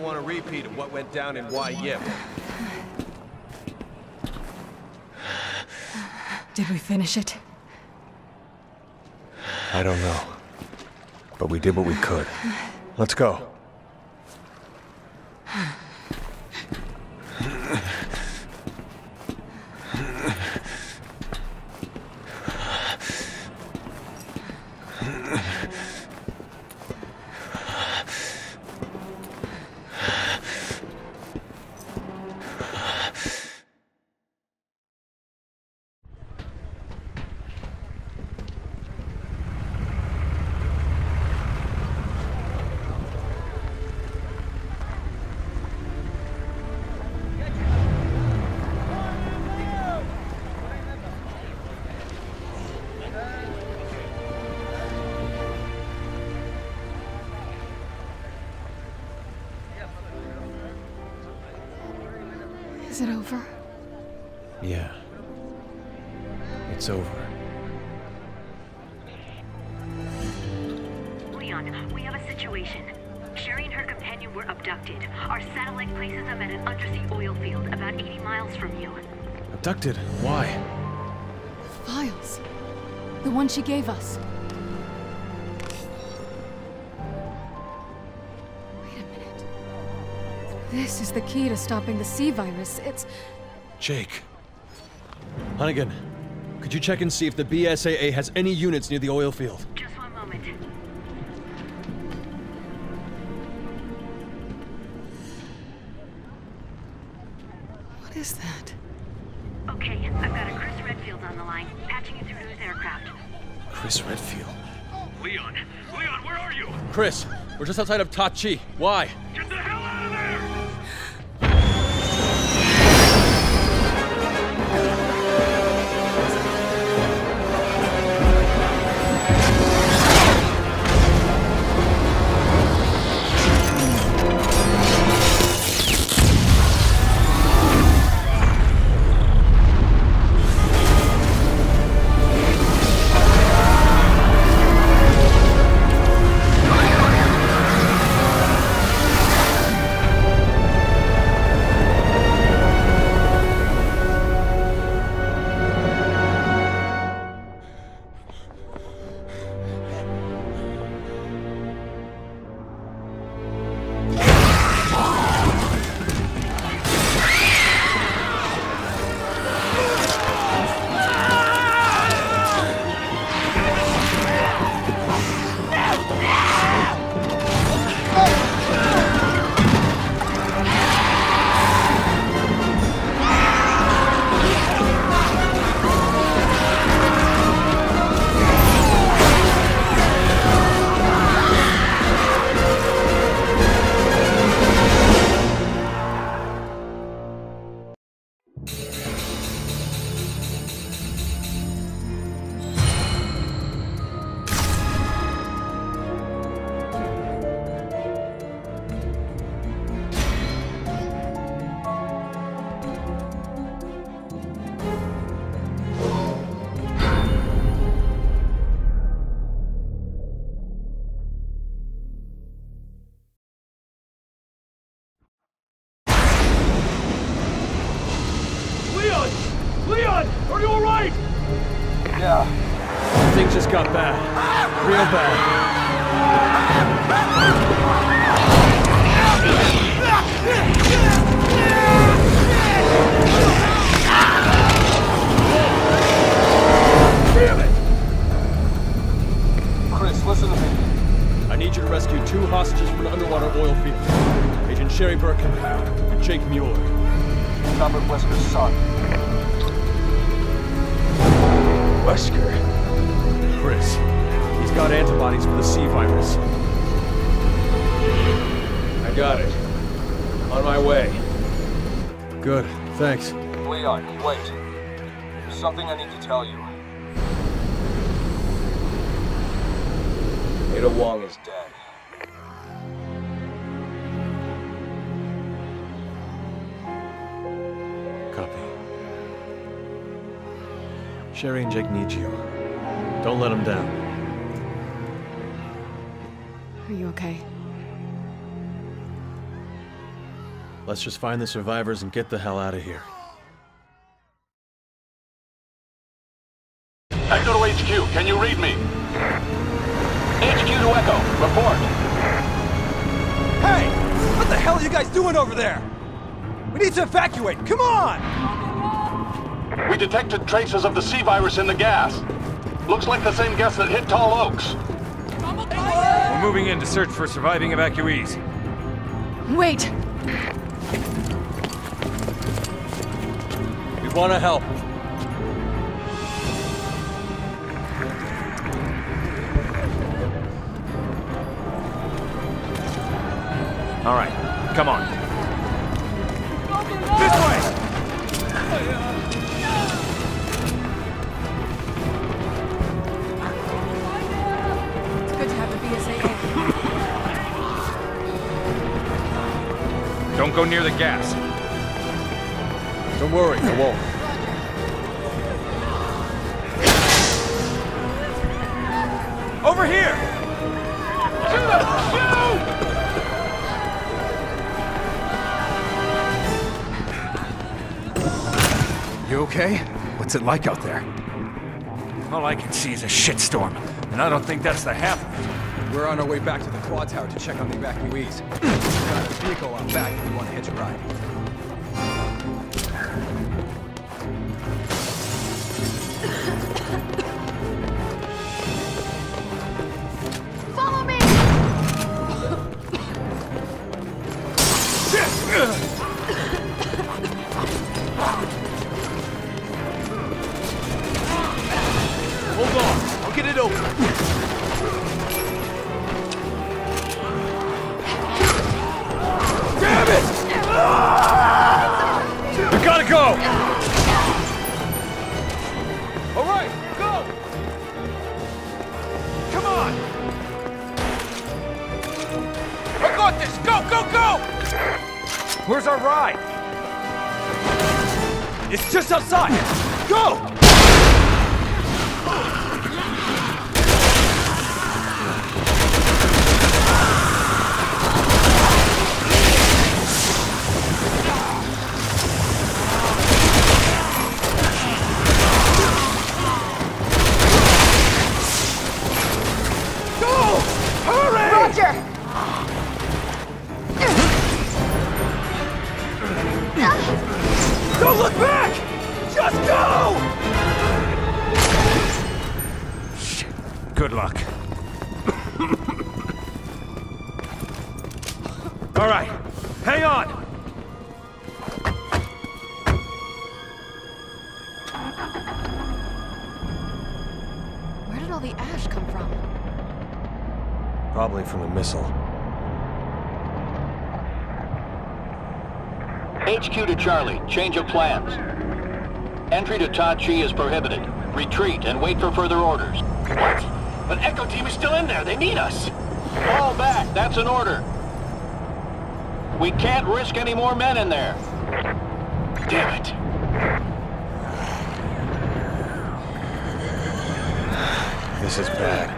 want a repeat of what went down in Wai Yip. Did we finish it? I don't know. But we did what we could. Let's go. Is it over? Yeah. It's over. Leon, we have a situation. Sherry and her companion were abducted. Our satellite places them at an undersea oil field about 80 miles from you. Abducted? Why? Files. The one she gave us. Wait a minute. This is the key to stopping the C-virus. It's... Jake. Hunnigan, could you check and see if the BSAA has any units near the oil field? Just one moment. What is that? Okay, I've got a Chris Redfield on the line, patching you through to his aircraft. Chris Redfield. Leon! Leon, where are you? Chris, we're just outside of Tachi. Why? Get the hell out of there! Leon! Are you alright? Yeah. Things just got bad. Real bad. Damn it! Chris, listen to me. I need you to rescue 2 hostages from an underwater oil field. Agent Sherry Birkin and Jake Mueller. Robert Wesker's son. Wesker? Chris. He's got antibodies for the C-virus. I got it. On my way. Good. Thanks. Leon, wait. There's something I need to tell you. Ada Wong is dead. Copy. Sherry and Jake need you. Don't let them down. Are you okay? Let's just find the survivors and get the hell out of here. Echo to HQ, can you read me? HQ to Echo. Report. Hey! What the hell are you guys doing over there? We need to evacuate! Come on! We detected traces of the C-virus in the gas. Looks like the same gas that hit Tall Oaks. We're moving in to search for surviving evacuees. Wait! We want to help. All right, come on. This way! It's good to have the BSAA. Don't go near the gas. Don't worry, I won't. Over here! You okay? What's it like out there? All I can see is a shitstorm, and I don't think that's the half of it. We're on our way back to the quad tower to check on the evacuees. We've got a vehicle out back if you want to hitch a ride. Follow me! Hold on, I'll get it open. Damn it! We gotta go! All right, go! Come on! I got this! Go, go, go! Where's our ride? It's just outside! Go! Don't look back! Just go! Shit. Good luck. All right, hang on! Where did all the ash come from? Probably from a missile. HQ to Charlie. Change of plans. Entry to Tachi is prohibited. Retreat and wait for further orders. What? But Echo Team is still in there. They need us. Fall back. That's an order. We can't risk any more men in there. Damn it. This is bad.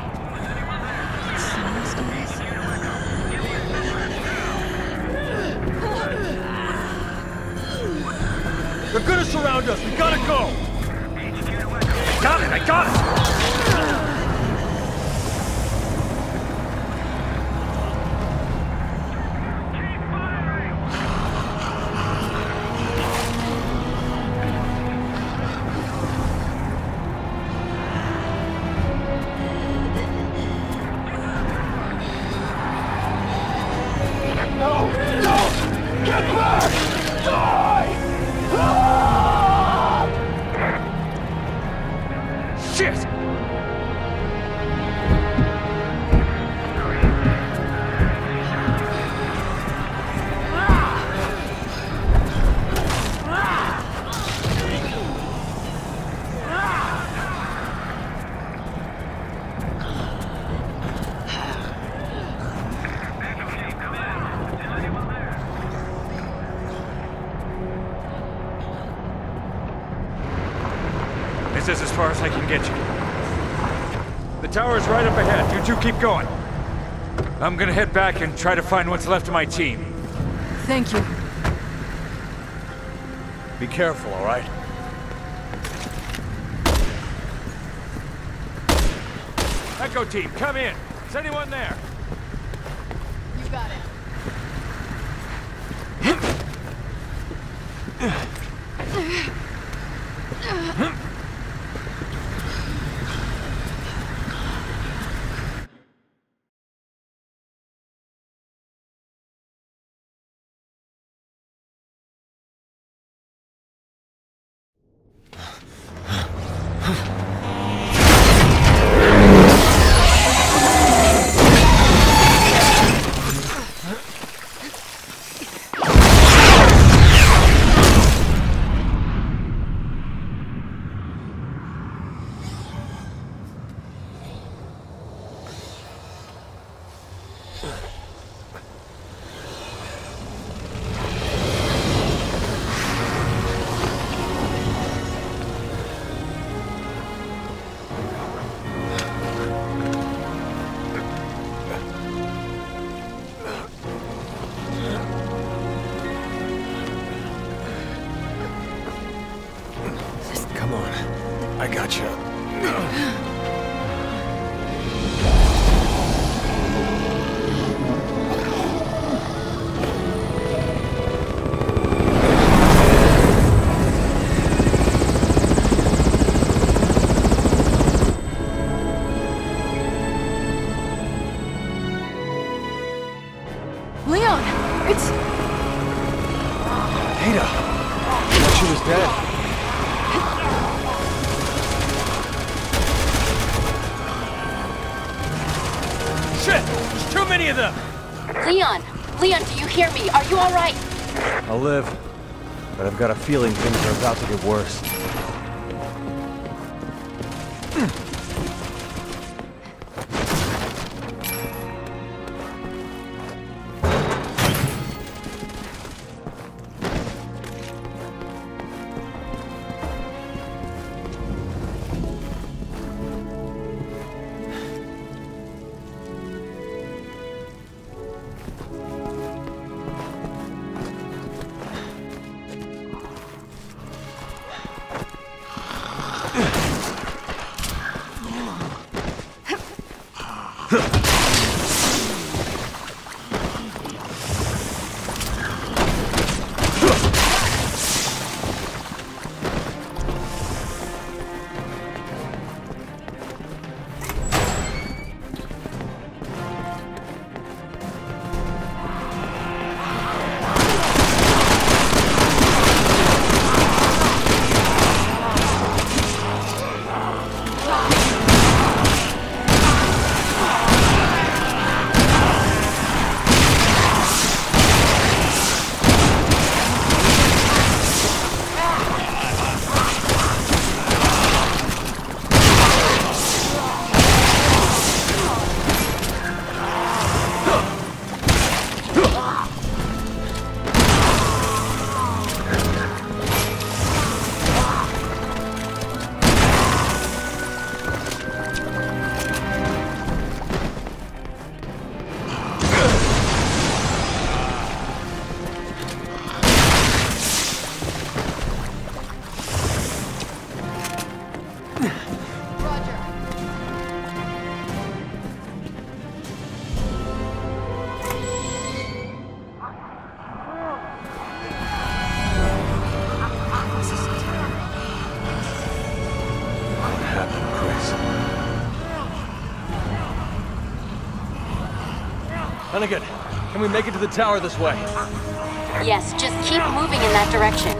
They're gonna surround us! We gotta go! I got it! I got it! No! No! Get back! Die! Ah! Shit! This is as far as I can get you. The tower's right up ahead. You two keep going. I'm gonna head back and try to find what's left of my team. Thank you. Be careful, all right? Echo team, come in. Is anyone there? You got it. Come on. I got you. Leon! It's... Ada! I thought she was dead. Shit! There's too many of them! Leon! Leon, do you hear me? Are you alright? I'll live. But I've got a feeling things are about to get worse. Hunnigan, can we make it to the tower this way? Yes, just keep moving in that direction.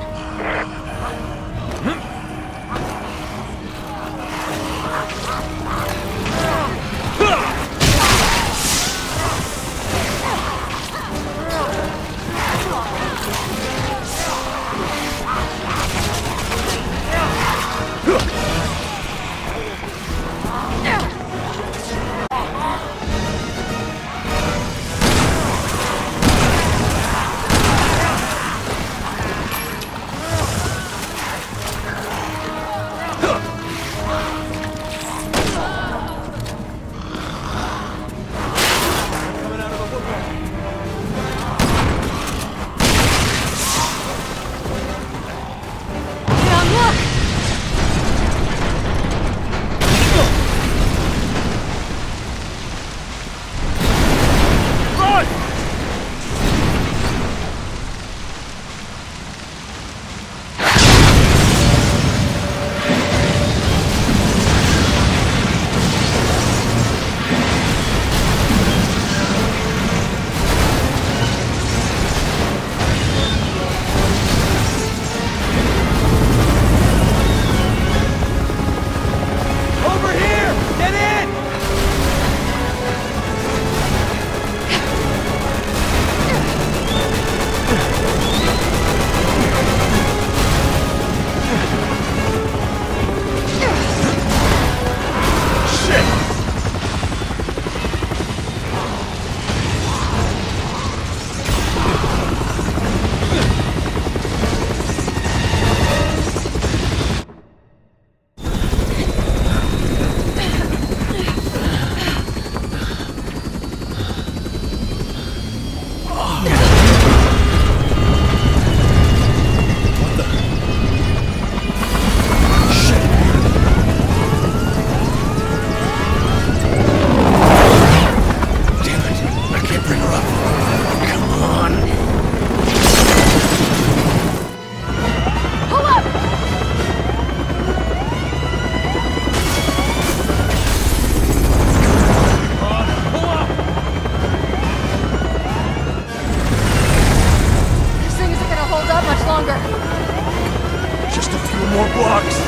Flux!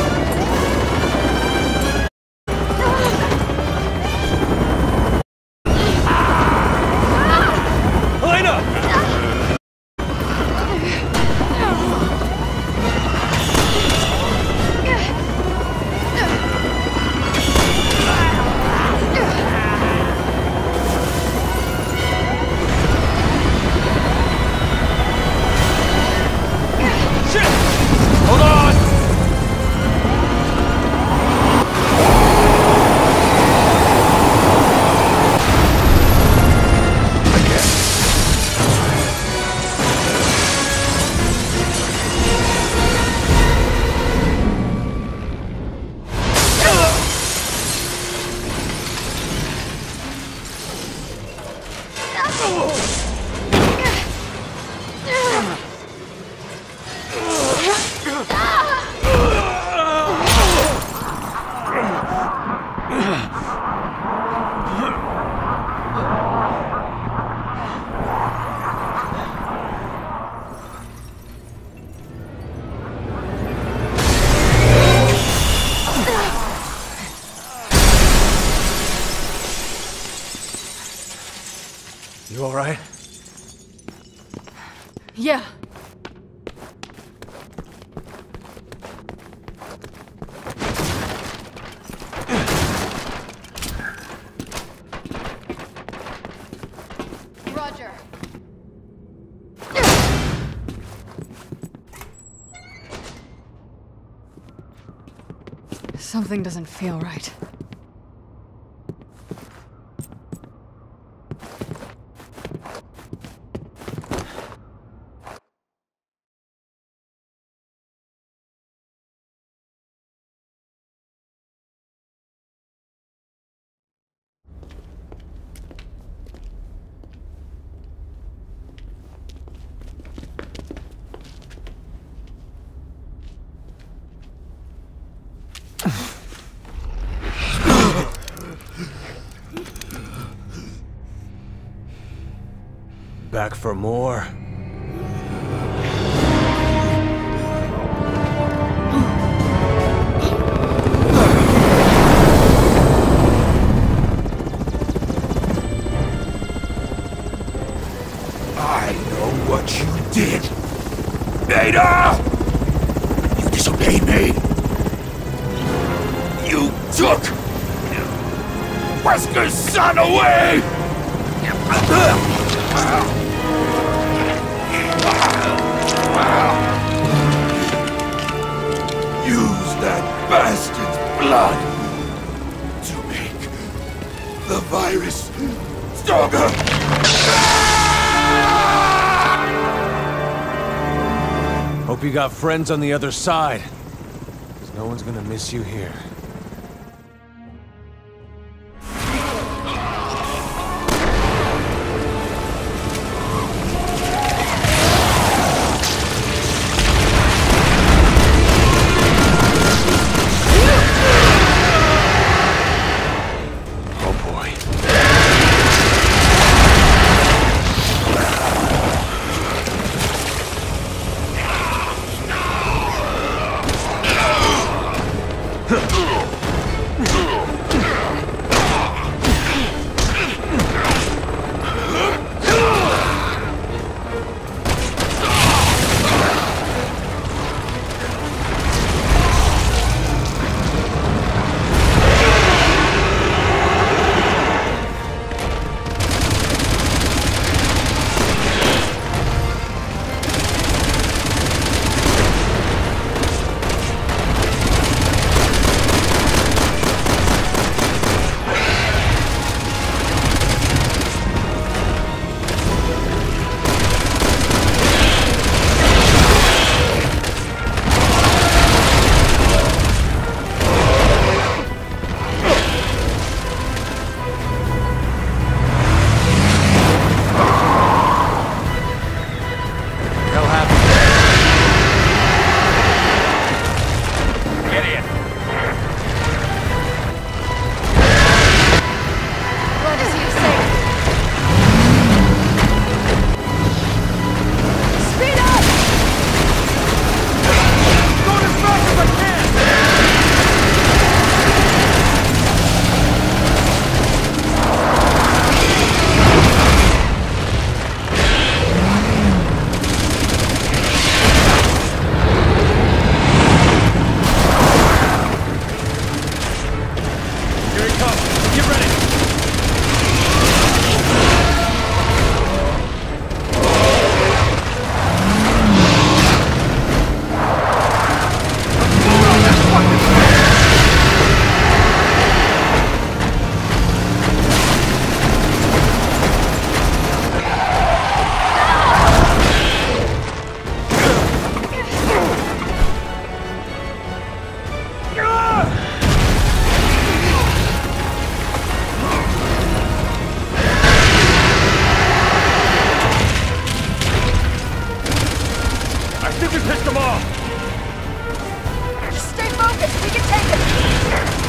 Line up! You all right? Yeah. Roger. Something doesn't feel right. Back for more. I know what you did. Ada! You disobeyed me. You took Wesker's son away! Use that bastard's blood to make the virus stronger! Hope you got friends on the other side. 'Cause no one's gonna miss you here. Huh. think we pissed them off! Just stay focused. We can take it.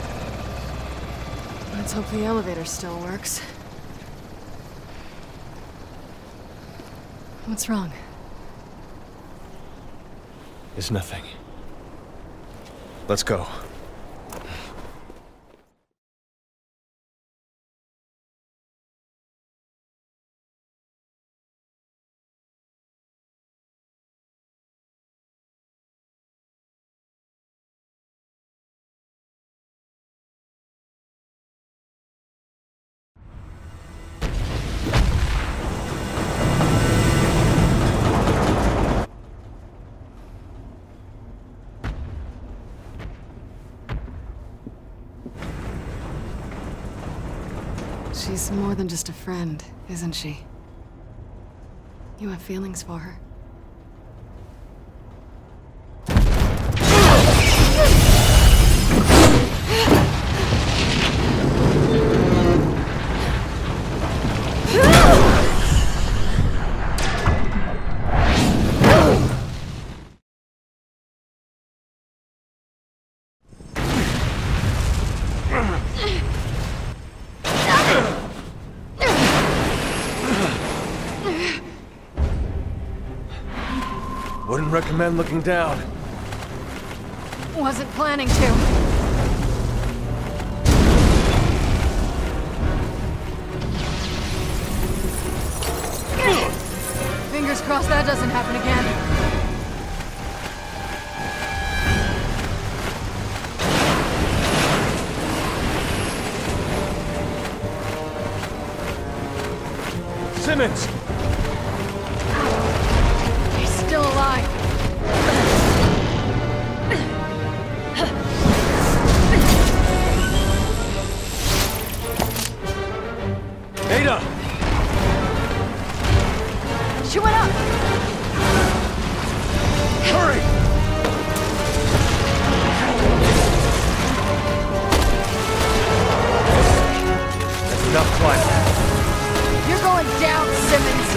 Let's hope the elevator still works. What's wrong? It's nothing. Let's go. She's more than just a friend, isn't she? You have feelings for her. Wouldn't recommend looking down. Wasn't planning to. Fingers crossed that doesn't happen again. Simmons! He's still alive. Ada! She went up! Hurry! That's enough climbing. You're going down, Simmons!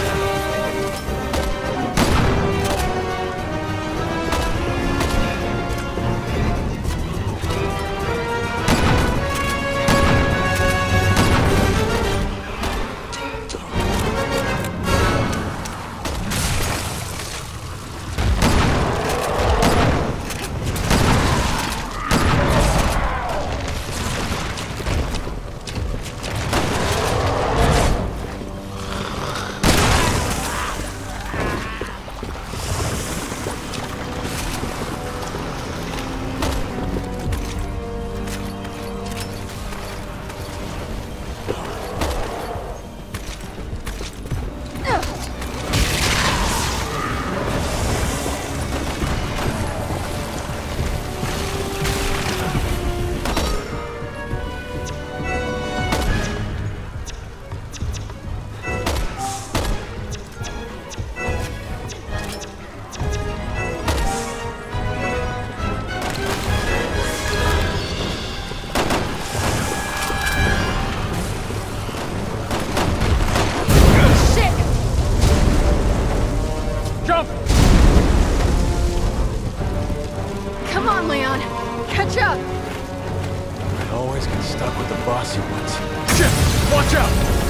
Come on, Leon. Catch up. I always get stuck with the bossy ones. Shit! Watch out!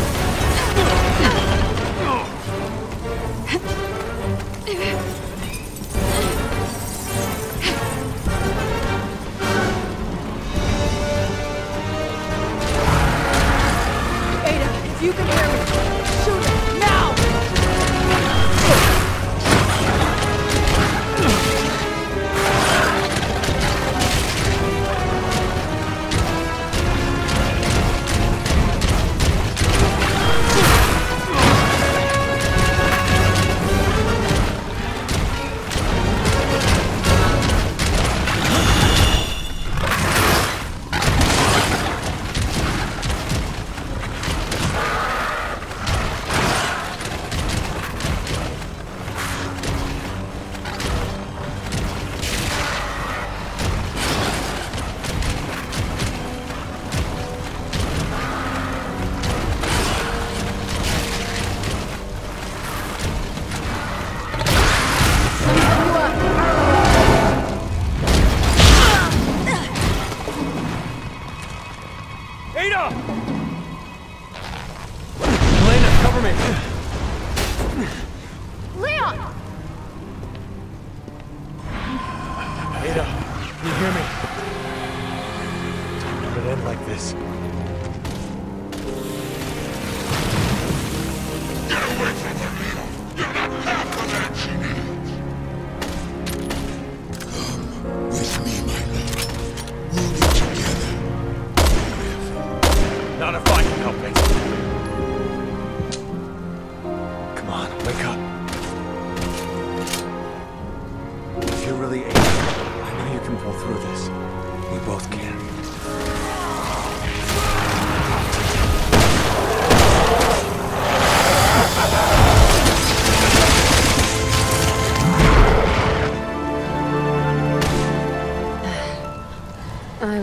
Ada, if you can hear me, shoot it now! Ada! Elena, cover me!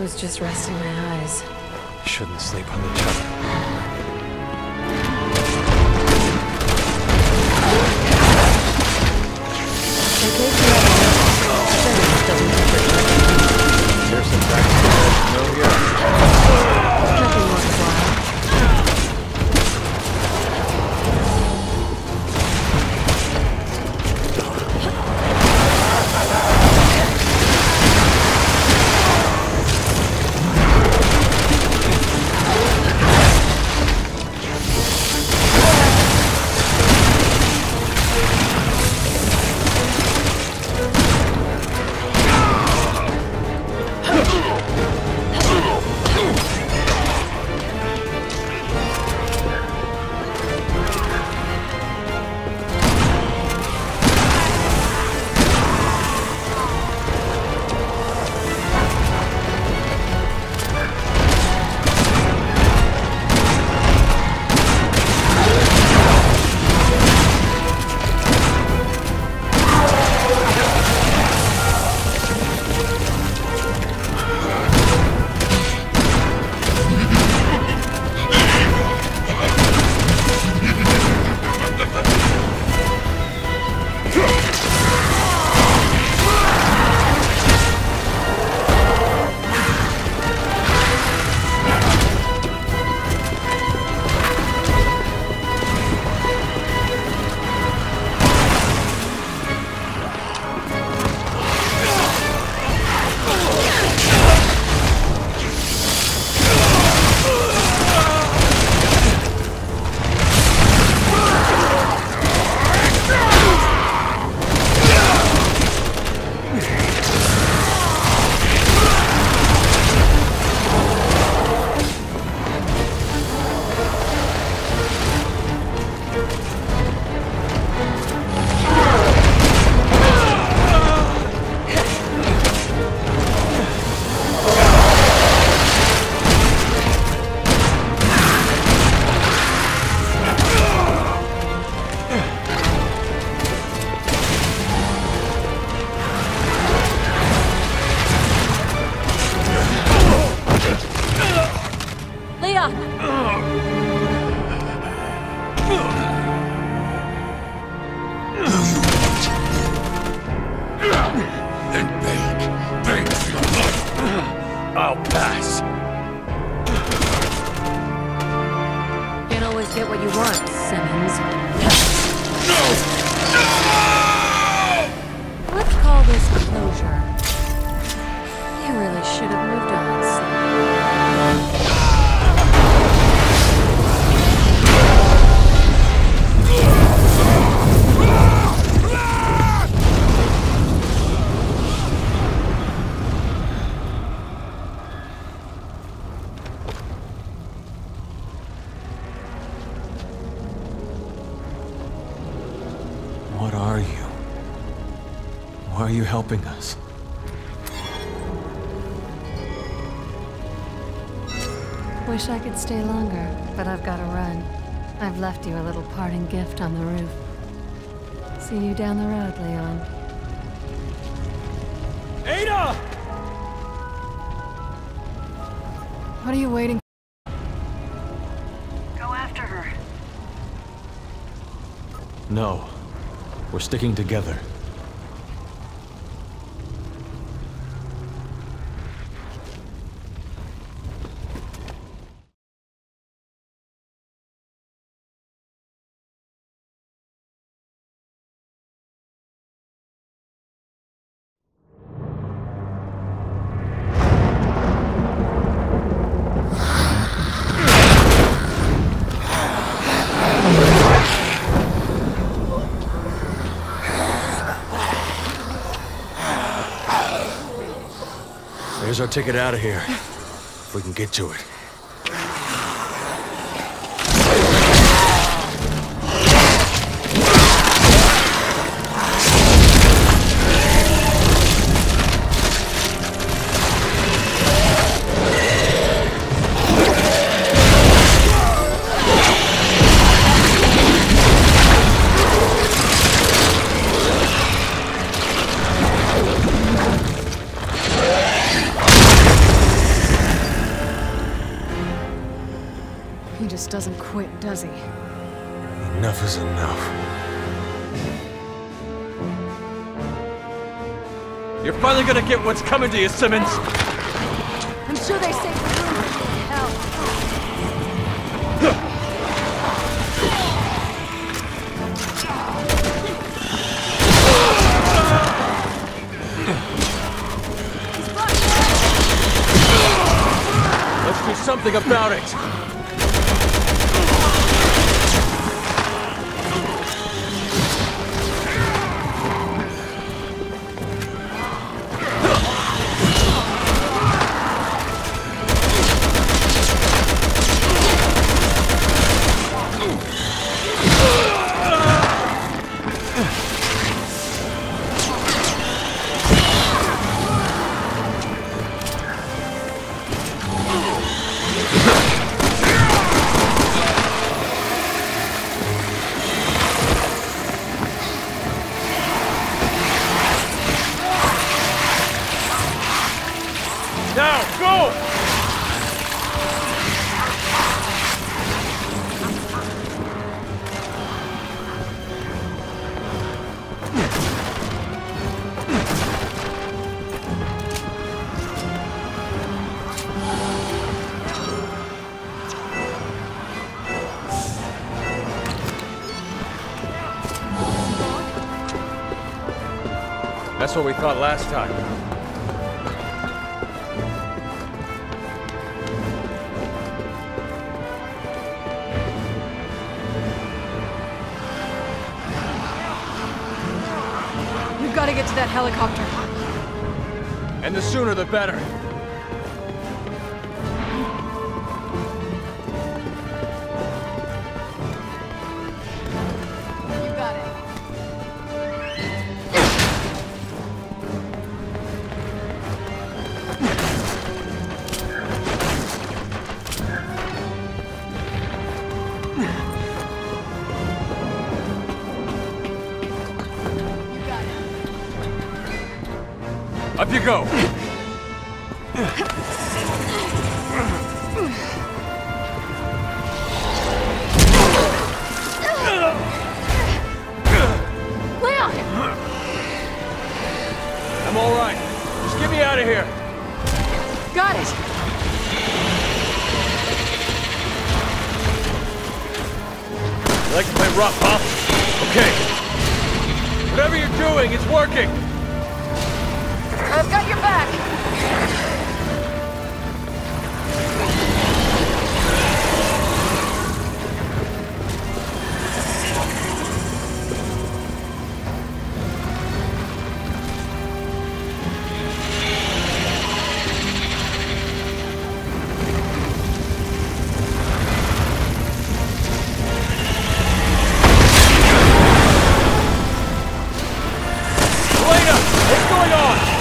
was just resting my eyes. Shouldn't sleep on the job. There's some practice no here. Nothing worthwhile. I'll pass. Can't always get what you want, Simmons. No! Let's call this closure. You really should have moved on, son. What are you? Why are you helping us? Wish I could stay longer, but I've got to run. I've left you a little parting gift on the roof. See you down the road, Leon. Ada! What are you waiting for? Go after her. No. We're sticking together. Here's our ticket out of here, if we can get to it. just doesn't quit, does he? Enough is enough. You're finally gonna get what's coming to you, Simmons! I'm sure they saved the room from hell. Let's do something about it! Now, go! That's what we thought last time. We've got to get to that helicopter. And the sooner the better. You got it. Up you go! Leon! I'm all right. Just get me out of here. Got it! You like to play rough, huh? Okay. Whatever you're doing, it's working. I've got your back! Elena, what's going on?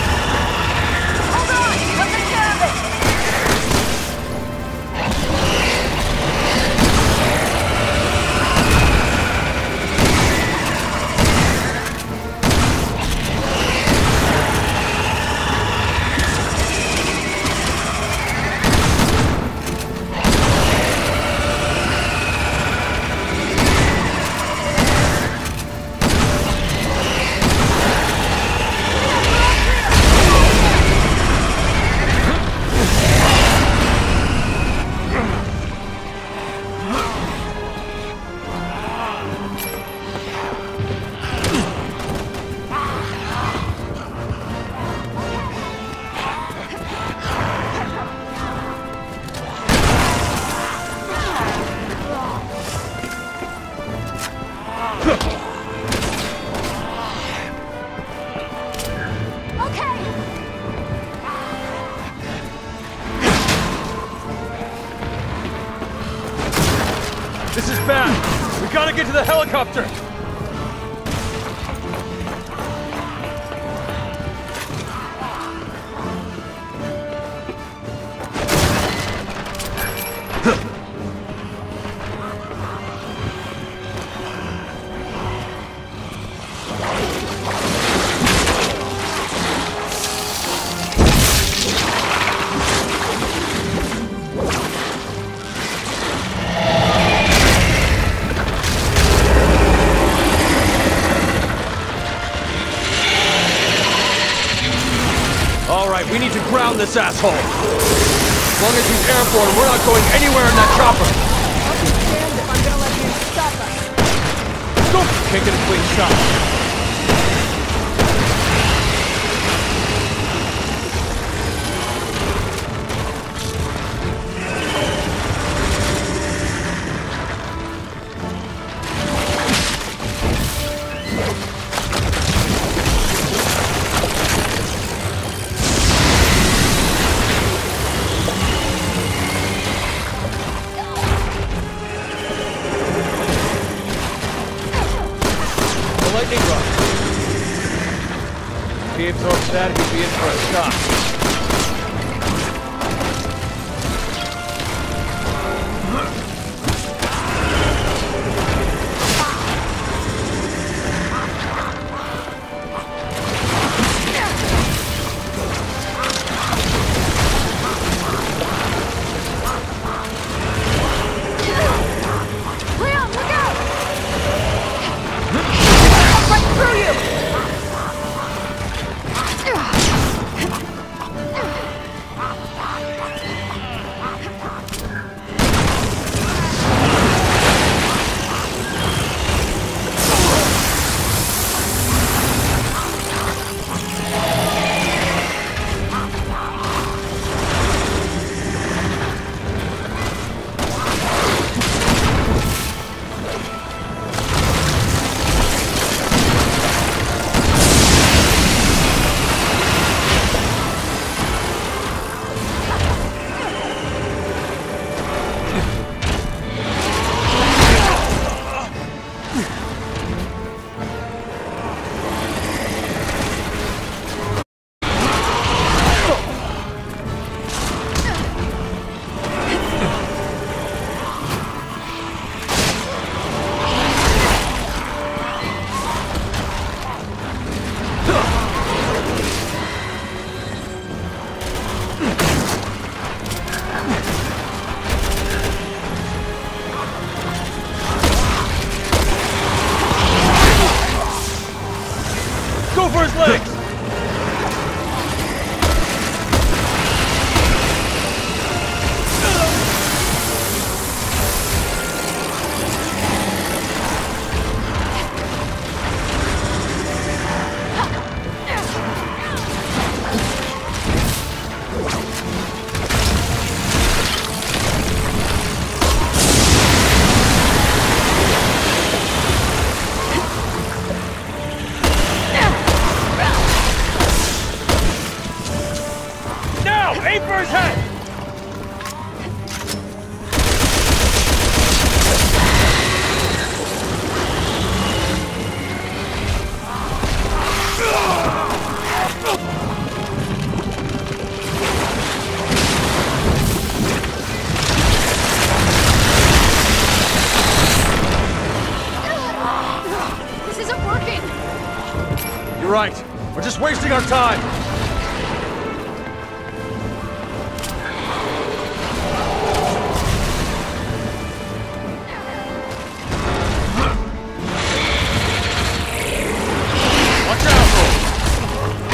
This is bad! We gotta get to the helicopter! down this asshole! As long as he's airborne, we're not going anywhere in that chopper! I'll be damned if I'm gonna let you stop us. Go! Can't get a clean shot. Lightning rod. If he absorbs that, he'd be in for a shock. Leon, look out! Right through you! Go for his legs! Now! Aim for his head! This isn't working! You're right. We're just wasting our time. Watch out!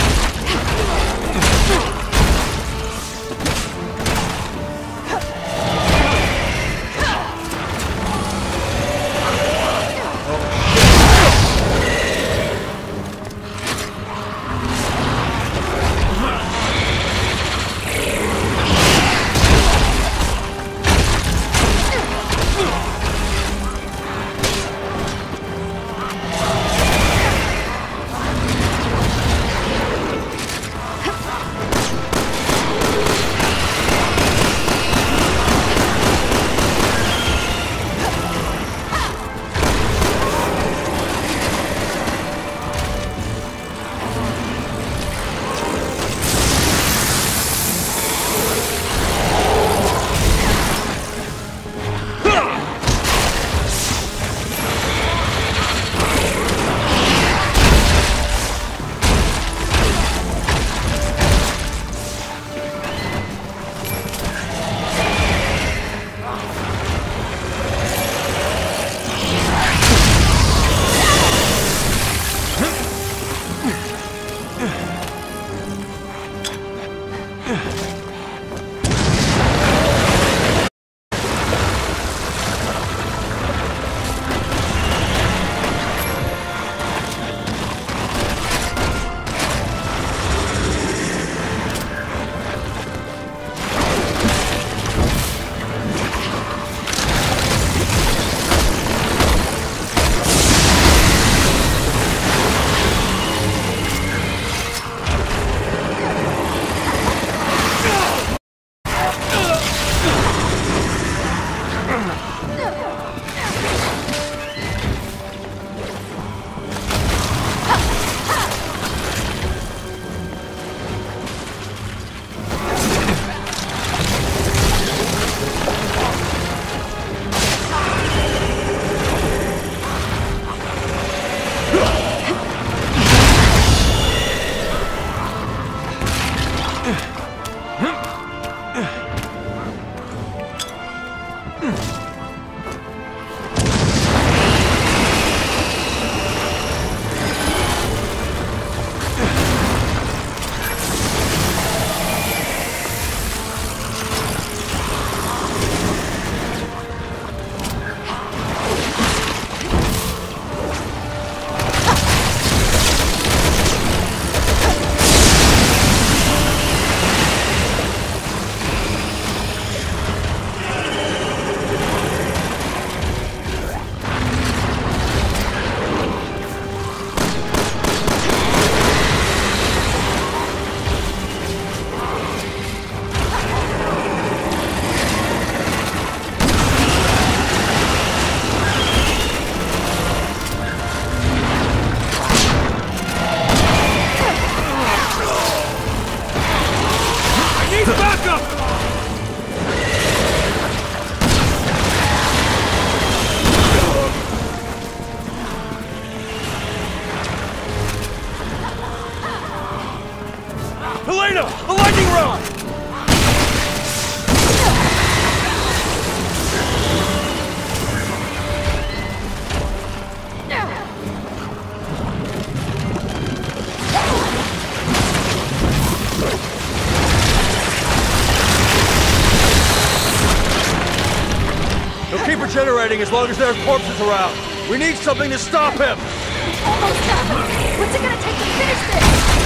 regenerating as long as there are corpses around. We need something to stop him! Almost done! What's it gonna take to finish this?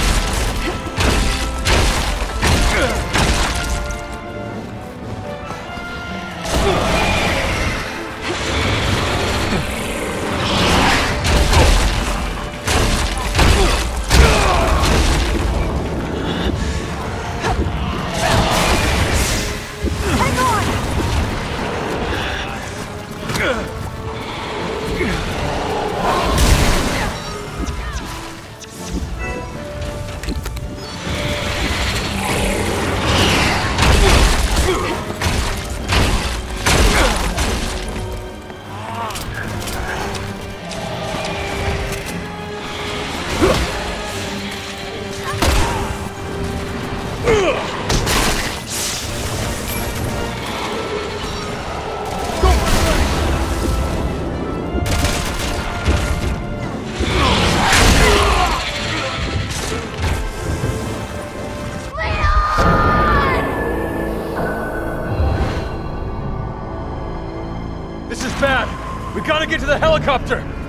This is bad! We gotta get to the helicopter!